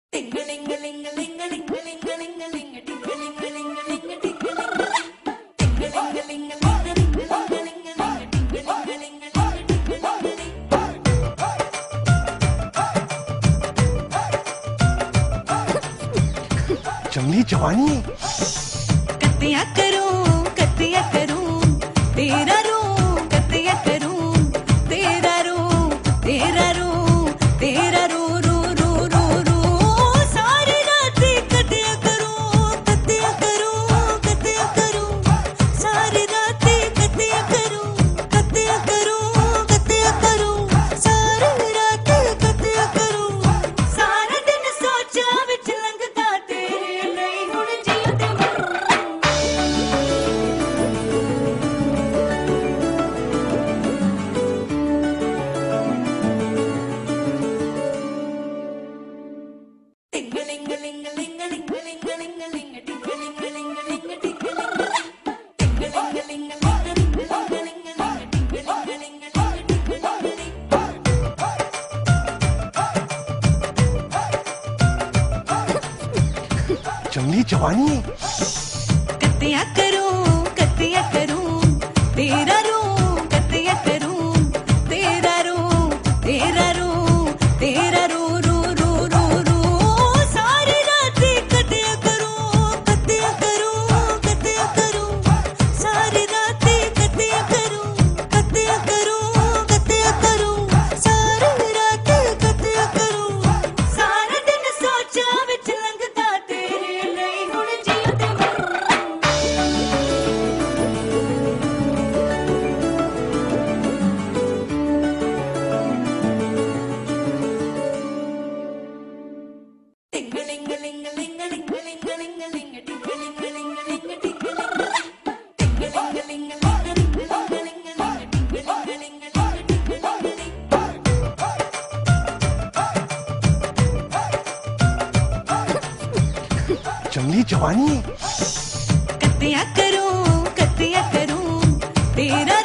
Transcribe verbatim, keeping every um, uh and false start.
जंगली जवानी कतिया करूं कतिया करूं तेरा रूं कतिया करूं तेरा रूं तेरा रूं तेरा रू रू रू रू रू सारी रात कतिया करूं कतिया करूं कतिया करूं सारी रात कतिया करूं कतिया करूं कतिया करूं सारी रात कतिया करूं सारा दिन सोचा विच लंघदा तेरे नहीं हुण जियो ते जंगली जवानी कतिया करूं कतिया करूं तेरा रूं कतिया करूं तेरा रूं तेरा रूं तेरा रू रू रू रू रू सारी रात कतिया करूं कतिया करूं कतिया करूं सारी रात कतिया करूं कतिया करूं कतिया करूं सारी रात कतिया करूं सारा दिन सोचा विच लंघदा तेरे नहीं हुण जियो ते जंगली जवानी कतिया करूं कतिया करूं तेरा